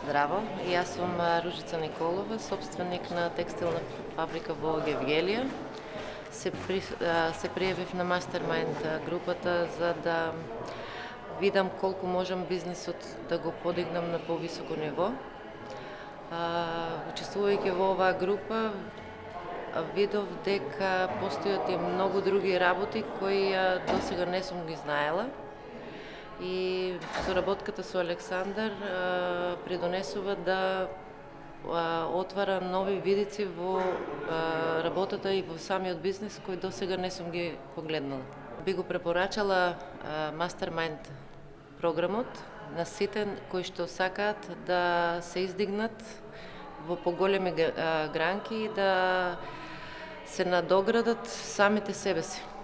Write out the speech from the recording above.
Здраво, и јас сум Ружица Николова, собственик на текстилна фабрика во Гевгелија. Се пријавив на Мастермајнд групата за да видам колку можам бизнисот да го подигнам на повисоко ниво. Учествувајќи во оваа група, видов дека постојат и многу други работи кои досега не сум ги знаела. И соработката со Александар придонесува да отвара нови видици во работата и во самиот бизнис кој досега не сум ги погледнала. Би го препорачала Мастермајнд програмот на сите кои што сакаат да се издигнат во поголеми гранки и да се надоградат самите себе си.